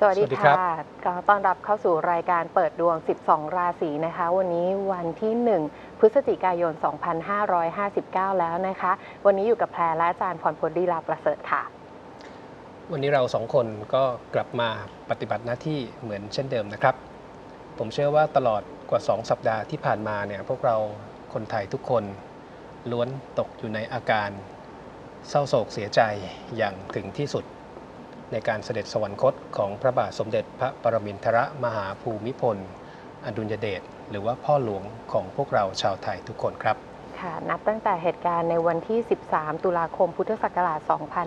วัสดีค่ะก็ต้อนรับเข้าสู่รายการเปิดดวง 12 ราศีนะคะวันนี้วันที่ 1 พฤศจิกายน 2559 แล้วนะคะวันนี้อยู่กับแพรและอาจารย์พรพลลีลาประเสริฐค่ะวันนี้เราสองคนก็กลับมาปฏิบัติหน้าที่เหมือนเช่นเดิมนะครับผมเชื่อว่าตลอดกว่า2 สัปดาห์ที่ผ่านมาเนี่ยพวกเราคนไทยทุกคนล้วนตกอยู่ในอาการเศร้าโศกเสียใจอย่างถึงที่สุดในการเสด็จสวรรคตของพระบาทสมเด็จพระปรมินทรมหาภูมิพลอดุลยเดชหรือว่าพ่อหลวงของพวกเราชาวไทยทุกคนครับค่ะนับตั้งแต่เหตุการณ์ในวันที่ 13 ตุลาคม พุทธศักราช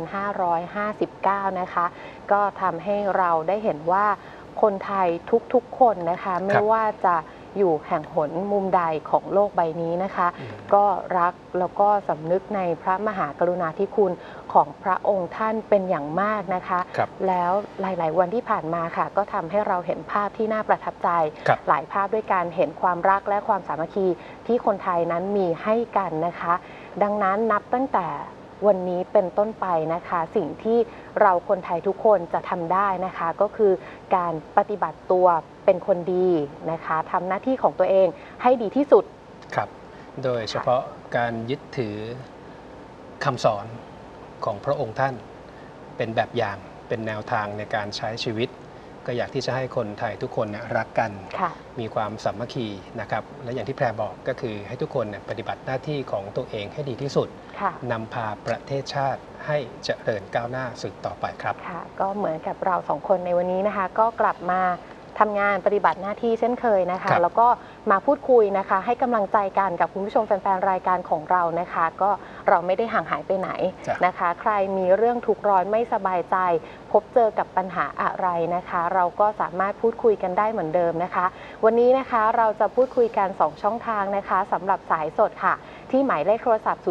2559 นะคะก็ทำให้เราได้เห็นว่าคนไทยทุกๆคนนะคะไม่ว่าจะอยู่แห่งหนมุมใดของโลกใบนี้นะคะก็รักแล้วก็สำนึกในพระมหากรุณาธิคุณของพระองค์ท่านเป็นอย่างมากนะคะแล้วหลายๆวันที่ผ่านมาค่ะก็ทำให้เราเห็นภาพที่น่าประทับใจหลายภาพด้วยการเห็นความรักและความสามัคคีที่คนไทยนั้นมีให้กันนะคะดังนั้นนับตั้งแต่วันนี้เป็นต้นไปนะคะสิ่งที่เราคนไทยทุกคนจะทำได้นะคะก็คือการปฏิบัติตัวเป็นคนดีนะคะทำหน้าที่ของตัวเองให้ดีที่สุดครับโดยเฉพาะการยึดถือคำสอนของพระองค์ท่านเป็นแบบอย่างเป็นแนวทางในการใช้ชีวิตก็อยากที่จะให้คนไทยทุกคนรักกันมีความสามัคคีนะครับและอย่างที่แพรบอกก็คือให้ทุกคนปฏิบัติหน้าที่ของตัวเองให้ดีที่สุดนำพาประเทศชาติให้เจริญก้าวหน้าสืบต่อไปครับค่ะก็เหมือนกับเราสองคนในวันนี้นะคะก็กลับมาทำงานปฏิบัติหน้าที่เช่นเคยนะคะแล้วก็มาพูดคุยนะคะให้กำลังใจกันกับคุณผู้ชมแฟนๆรายการของเรานะคะก็เราไม่ได้ห่างหายไปไหนนะคะใครมีเรื่องทุกข์ร้อนไม่สบายใจพบเจอกับปัญหาอะไรนะคะเราก็สามารถพูดคุยกันได้เหมือนเดิมนะคะวันนี้นะคะเราจะพูดคุยกัน2ช่องทางนะคะสำหรับสายสดค่ะที่หมายเลขโทรศัพท์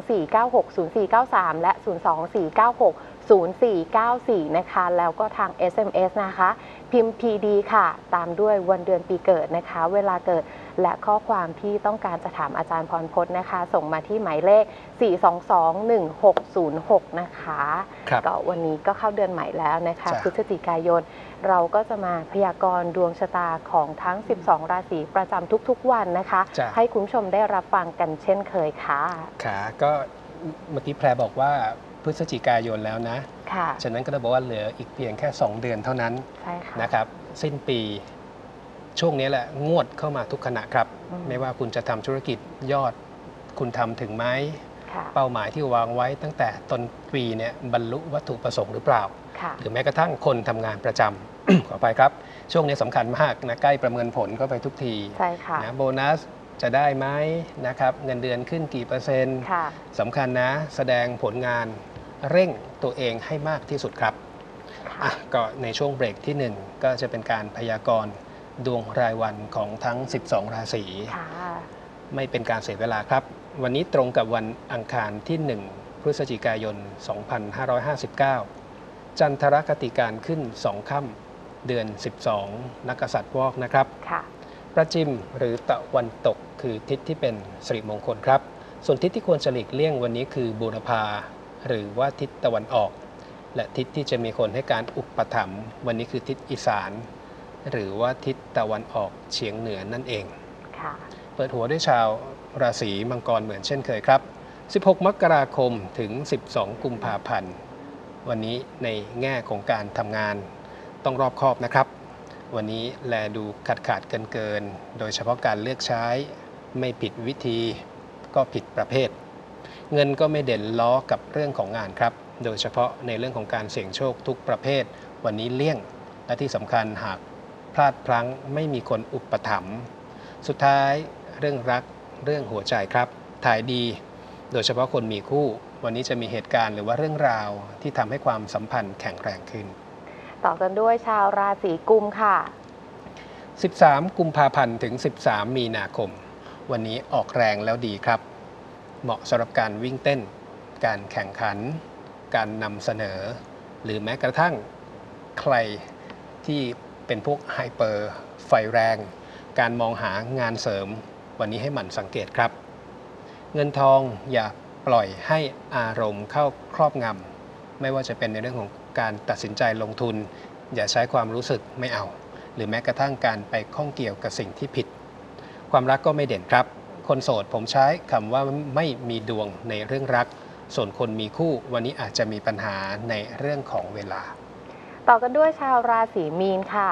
024960493 และ 024960494 นะคะแล้วก็ทาง SMS นะคะพิมพ์ PD ค่ะตามด้วยวันเดือนปีเกิดนะคะเวลาเกิดและข้อความที่ต้องการจะถามอาจารย์พรพจน์นะคะส่งมาที่หมายเลข 4221606 นะคะก็วันนี้ก็เข้าเดือนใหม่แล้วนะคะพฤศจิกายนเราก็จะมาพยากรณ์ดวงชะตาของทั้ง12ราศีประจำทุกๆวันนะคะให้คุณผู้ชมได้รับฟังกันเช่นเคยค่ะค่ะก็เมื่อกี้แพรบอกว่าพฤศจิกายนแล้วนะฉะนั้นก็จะบอกว่าเหลืออีกเพียงแค่2 เดือนเท่านั้นนะครับสิ้นปีช่วงนี้แหละงวดเข้ามาทุกขณะครับไม่ว่าคุณจะทำธุรกิจยอดคุณทำถึงไหมเป้าหมายที่วางไว้ตั้งแต่ต้นปีเนี่ยบรรลุวัตถุประสงค์หรือเปล่าหรือแม้กระทั่งคนทำงานประจำ ขอไปครับช่วงนี้สำคัญมากนะใกล้ประเมินผลเข้าไปทุกทีนะโบนัสจะได้ไหมนะครับเงินเดือนขึ้นกี่%สำคัญนะแสดงผลงานเร่งตัวเองให้มากที่สุดครับก็ในช่วงเบรกที่1ก็จะเป็นการพยากรณ์ดวงรายวันของทั้ง12ราศีไม่เป็นการเสียเวลาครับวันนี้ตรงกับวันอังคารที่1 พฤศจิกายน 2559 จันทรคติการขึ้น2 ค่ำเดือน 12 นักกษัตริย์วอกนะครับประจิมหรือตะวันตกคือทิศที่เป็นสิริมงคลครับส่วนทิศที่ควรจะหลีกเลี่ยงวันนี้คือบูรพาหรือว่าทิศตะวันออกและทิศที่จะมีคนให้การอุปถัมภ์วันนี้คือทิศอีสานหรือว่าทิศตะวันออกเฉียงเหนือนั่นเองเปิดหัวด้วยชาวราศีมังกรเหมือนเช่นเคยครับ16 มกราคมถึง12 กุมภาพันธ์วันนี้ในแง่ของการทำงานต้องรอบคอบนะครับวันนี้แลดูขาดเกินโดยเฉพาะการเลือกใช้ไม่ผิดวิธีก็ผิดประเภทเงินก็ไม่เด่นล้อกับเรื่องของงานครับโดยเฉพาะในเรื่องของการเสี่ยงโชคทุกประเภทวันนี้เลี่ยงและที่สำคัญหากพลาดพลั้งไม่มีคนอุปถัมภ์สุดท้ายเรื่องรักเรื่องหัวใจครับถ่ายดีโดยเฉพาะคนมีคู่วันนี้จะมีเหตุการณ์หรือว่าเรื่องราวที่ทำให้ความสัมพันธ์แข็งแรงขึ้นต่อกันด้วยชาวราศีกุมค่ะ 13 กุมภาพันธ์ถึง13 มีนาคมวันนี้ออกแรงแล้วดีครับเหมาะสำหรับการวิ่งเต้นการแข่งขันการนำเสนอหรือแม้กระทั่งใครที่เป็นพวกไฮเปอร์ไฟแรงการมองหางานเสริมวันนี้ให้หมั่นสังเกตครับเงินทองอย่าปล่อยให้อารมณ์เข้าครอบงำไม่ว่าจะเป็นในเรื่องของการตัดสินใจลงทุนอย่าใช้ความรู้สึกไม่เอาหรือแม้กระทั่งการไปข้องเกี่ยวกับสิ่งที่ผิดความรักก็ไม่เด่นครับคนโสดผมใช้คำว่าไม่มีดวงในเรื่องรักส่วนคนมีคู่วันนี้อาจจะมีปัญหาในเรื่องของเวลาต่อกันด้วยชาวราศีมีนค่ะ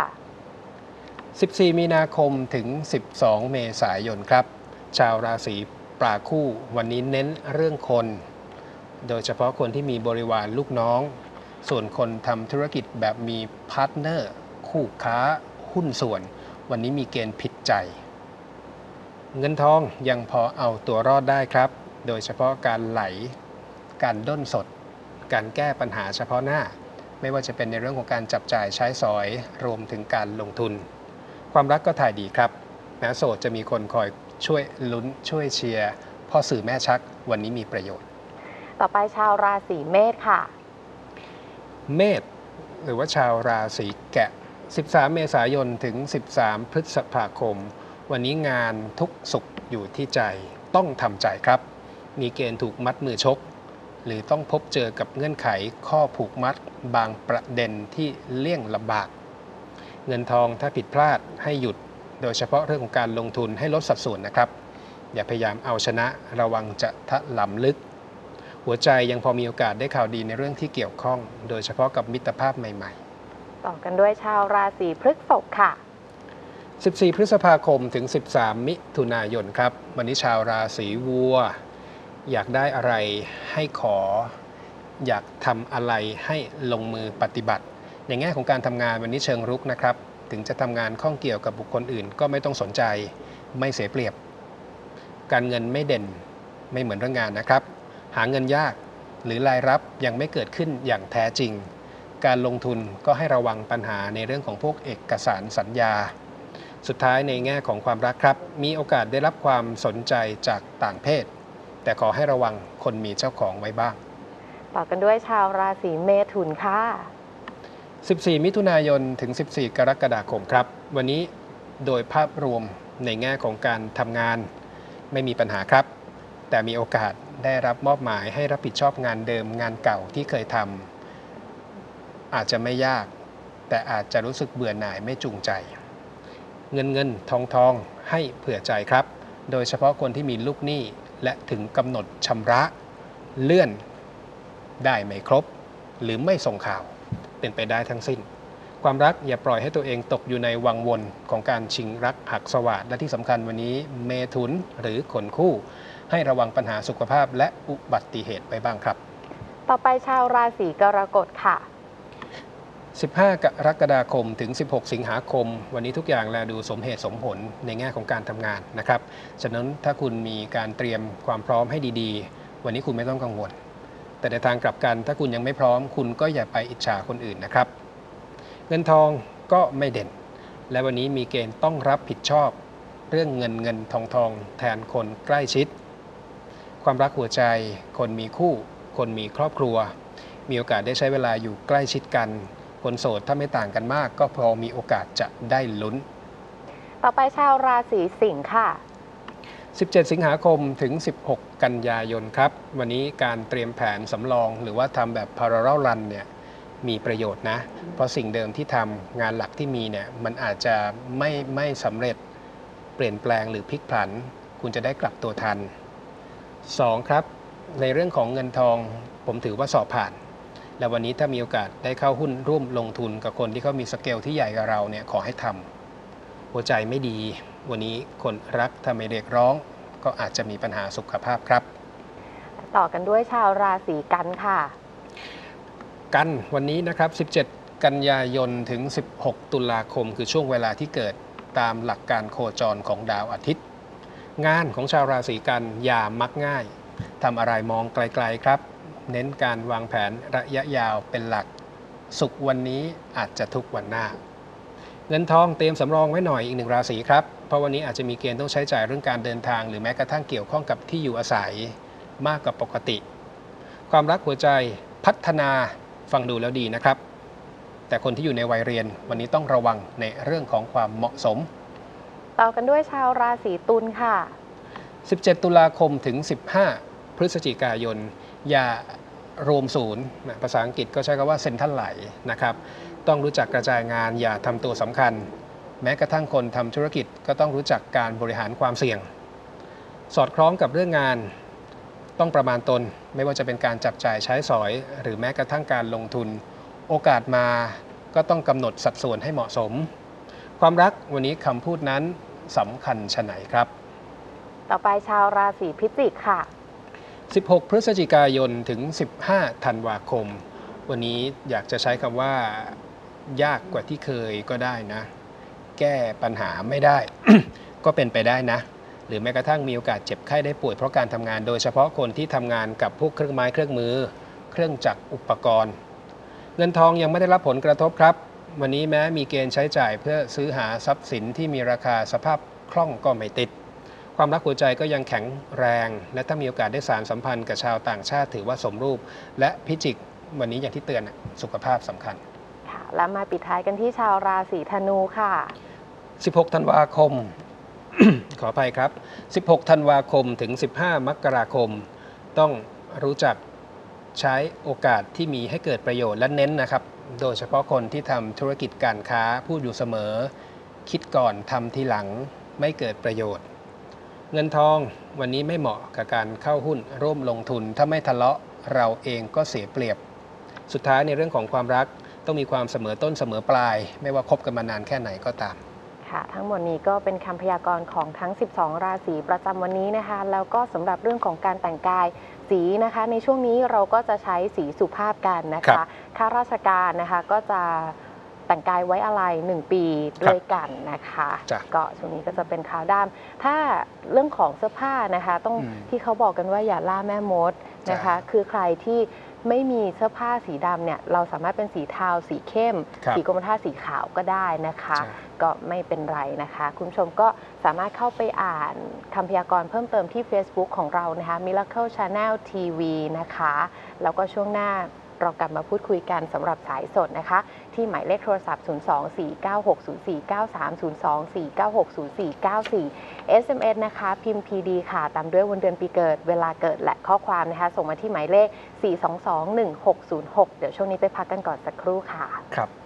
14 มีนาคมถึง 12 เมษายนครับชาวราศีปลาคู่วันนี้เน้นเรื่องคนโดยเฉพาะคนที่มีบริวารลูกน้องส่วนคนทำธุรกิจแบบมีพาร์ทเนอร์คู่ค้าหุ้นส่วนวันนี้มีเกณฑ์ผิดใจเงินทองยังพอเอาตัวรอดได้ครับโดยเฉพาะการไหลการด้นสดการแก้ปัญหาเฉพาะหน้าไม่ว่าจะเป็นในเรื่องของการจับจ่ายใช้สอยรวมถึงการลงทุนความรักก็ถ่ายดีครับแม้โสดจะมีคนคอยช่วยลุ้นช่วยเชียร์พ่อสื่อแม่ชักวันนี้มีประโยชน์ต่อไปชาวราศีเมษค่ะเมษหรือว่าชาวราศีแกะ13 เมษายนถึง 13 พฤษภาคมวันนี้งานทุกสุขอยู่ที่ใจต้องทำใจครับมีเกณฑ์ถูกมัดมือชกหรือต้องพบเจอกับเงื่อนไขข้อผูกมัดบางประเด็นที่เลี่ยงลำบากเงินทองถ้าผิดพลาดให้หยุดโดยเฉพาะเรื่องของการลงทุนให้ลดสัดส่วนนะครับอย่าพยายามเอาชนะระวังจะถลำลึกหัวใจยังพอมีโอกาสได้ข่าวดีในเรื่องที่เกี่ยวข้องโดยเฉพาะกับมิตรภาพใหม่ๆต่อกันด้วยชาวราศีพฤษภค่ะ 14 พฤษภาคมถึง 13 มิถุนายนครับวันนี้ชาวราศีวัวอยากได้อะไรให้ขออยากทำอะไรให้ลงมือปฏิบัติในแง่ของการทำงานวันนี้เชิงรุกนะครับถึงจะทำงานข้องเกี่ยวกับบุคคลอื่นก็ไม่ต้องสนใจไม่เสียเปรียบการเงินไม่เด่นไม่เหมือนเรื่องงานนะครับหาเงินยากหรือรายรับยังไม่เกิดขึ้นอย่างแท้จริงการลงทุนก็ให้ระวังปัญหาในเรื่องของพวกเอกสารสัญญาสุดท้ายในแง่ของความรักครับมีโอกาสได้รับความสนใจจากต่างเพศแต่ขอให้ระวังคนมีเจ้าของไว้บ้างต่อกันด้วยชาวราศีเมถุนค่ะ 14 มิถุนายนถึง 14 กรกฎาคมครับวันนี้โดยภาพรวมในแง่ของการทำงานไม่มีปัญหาครับแต่มีโอกาสได้รับมอบหมายให้รับผิดชอบงานเดิมงานเก่าที่เคยทำอาจจะไม่ยากแต่อาจจะรู้สึกเบื่อหน่ายไม่จูงใจเงินทองให้เผื่อใจครับโดยเฉพาะคนที่มีลูกหนี้และถึงกำหนดชำระเลื่อนได้ไม่ครบหรือไม่ส่งข่าวเป็นไปได้ทั้งสิ้นความรักอย่าปล่อยให้ตัวเองตกอยู่ในวังวนของการชิงรักหักสวาทและที่สำคัญวันนี้เมถุนหรือคนคู่ให้ระวังปัญหาสุขภาพและอุบัติเหตุไปบ้างครับต่อไปชาวราศีกรกฎค่ะ 15 กรกฎาคมถึง 16 สิงหาคมวันนี้ทุกอย่างแลดูสมเหตุสมผลในแง่ของการทำงานนะครับฉะนั้นถ้าคุณมีการเตรียมความพร้อมให้ดีๆวันนี้คุณไม่ต้องกังวลแต่ในทางกลับกันถ้าคุณยังไม่พร้อมคุณก็อย่าไปอิจฉาคนอื่นนะครับเงินทองก็ไม่เด่นและวันนี้มีเกณฑ์ต้องรับผิดชอบเรื่องเงินทองแทนคนใกล้ชิดความรักหัวใจคนมีคู่คนมีครอบครัวมีโอกาสได้ใช้เวลาอยู่ใกล้ชิดกันคนโสดถ้าไม่ต่างกันมากก็พอมีโอกาสจะได้ลุ้นต่อไปชาวราศีสิงค์ค่ะ 17 สิงหาคมถึง 16 กันยายนครับวันนี้การเตรียมแผนสำรองหรือว่าทำแบบ parallel run เนี่ยมีประโยชน์นะเพราะสิ่งเดิมที่ทำงานหลักที่มีเนี่ยมันอาจจะไม่สำเร็จเปลี่ยนแปลงหรือพลิกผันคุณจะได้กลับตัวทัน 2 ครับในเรื่องของเงินทองผมถือว่าสอบผ่านและวันนี้ถ้ามีโอกาสได้เข้าหุ้นร่วมลงทุนกับคนที่เขามีสเกลที่ใหญ่กว่าเราเนี่ยขอให้ทำหัวใจไม่ดีวันนี้คนรักถ้าไม่เรียกร้องก็อาจจะมีปัญหาสุขภาพครับต่อกันด้วยชาวราศีกันค่ะกันวันนี้นะครับ17 กันยายนถึง 16 ตุลาคมคือช่วงเวลาที่เกิดตามหลักการโคจรของดาวอาทิตย์งานของชาวราศีกันอย่ามักง่ายทำอะไรมองไกลๆครับเน้นการวางแผนระยะยาวเป็นหลักสุขวันนี้อาจจะทุกวันหน้าเงินทองเตรียมสำรองไว้หน่อยอีกหนึ่งราศีครับเพราะวันนี้อาจจะมีเกณฑ์ต้องใช้จ่ายเรื่องการเดินทางหรือแม้กระทั่งเกี่ยวข้องกับที่อยู่อาศัยมากกว่าปกติความรักหัวใจพัฒนาฟังดูแล้วดีนะครับแต่คนที่อยู่ในวัยเรียนวันนี้ต้องระวังในเรื่องของความเหมาะสมต่อกันด้วยชาวราศีตุลค่ะ 17 ตุลาคมถึง 15 พฤศจิกายนอย่ารวมศูนย์ภาษาอังกฤษก็ใช้คำว่าเซ็นทรัลไหลนะครับต้องรู้จักกระจายงานอย่าทำตัวสำคัญแม้กระทั่งคนทำธุรกิจก็ต้องรู้จักการบริหารความเสี่ยงสอดคล้องกับเรื่องงานต้องประมาณตนไม่ว่าจะเป็นการจับจ่ายใช้สอยหรือแม้กระทั่งการลงทุนโอกาสมาก็ต้องกำหนดสัดส่วนให้เหมาะสมความรักวันนี้คำพูดนั้นสำคัญชะไหนครับต่อไปชาวราศีพิจิกค่ะ 16 พฤศจิกายนถึง 15 ธันวาคมวันนี้อยากจะใช้คำว่ายากกว่าที่เคยก็ได้นะแก้ปัญหาไม่ได้ ก็เป็นไปได้นะหรือแม้กระทั่งมีโอกาสเจ็บไข้ได้ป่วยเพราะการทำงานโดยเฉพาะคนที่ทำงานกับพวกเครื่องไม้เครื่องมือเครื่องจักรอุปกรณ์เงินทองยังไม่ได้รับผลกระทบครับวันนี้แม้มีเกณฑ์ใช้จ่ายเพื่อซื้อหาทรัพย์สินที่มีราคาสภาพคล่องก็ไม่ติดความรักหัวใจก็ยังแข็งแรงและถ้ามีโอกาสได้สานสัมพันธ์กับชาวต่างชาติถือว่าสมรูปและพิจิกวันนี้อย่างที่เตือนสุขภาพสำคัญค่ะแล้วมาปิดท้ายกันที่ชาวราศีธนูค่ะ 16 ธันวาคม ขออภัยครับ16 ธันวาคมถึง 15 มกราคมต้องรู้จักใช้โอกาสที่มีให้เกิดประโยชน์และเน้นนะครับโดยเฉพาะคนที่ทำธุรกิจการค้าพูดอยู่เสมอคิดก่อนทำทีหลังไม่เกิดประโยชน์เงินทองวันนี้ไม่เหมาะกับการเข้าหุ้นร่วมลงทุนถ้าไม่ทะเลาะเราเองก็เสียเปรียบสุดท้ายในเรื่องของความรักต้องมีความเสมอต้นเสมอปลายไม่ว่าคบกันมานานแค่ไหนก็ตามค่ะทั้งหมดนี้ก็เป็นคำพยากรณ์ของทั้ง12ราศีประจำวันนี้นะคะแล้วก็สำหรับเรื่องของการแต่งกายสีนะคะในช่วงนี้เราก็จะใช้สีสุภาพกันนะคะข้าราชการนะคะก็จะแต่งกายไว้อะไร1 ปีด้วยกันนะคะก็ช่วงนี้ก็จะเป็นขาวดำถ้าเรื่องของเสื้อผ้านะคะต้องที่เขาบอกกันว่าอย่าล่าแม่มดนะคะคือใครที่ไม่มีเสื้อผ้าสีดำเนี่ยเราสามารถเป็นสีเทาสีเข้มสีกรมท่าสีขาวก็ได้นะคะก็ไม่เป็นไรนะคะคุณผู้ชมก็สามารถเข้าไปอ่านคำพยากรณ์เพิ่มเติมที่ Facebook ของเรานะคะ Miracle Channel TV นะคะแล้วก็ช่วงหน้าเรากลับมาพูดคุยกันสำหรับสายสดนะคะที่หมายเลขโทรศัพท์ 024960493 024960494 SMS นะคะพิมพ์ PD ค่ะตามด้วยวันเดือนปีเกิดเวลาเกิดและข้อความนะคะส่งมาที่หมายเลข 4221606 เดี๋ยวช่วงนี้ไปพักกันก่อนสักครู่ค่ะครับ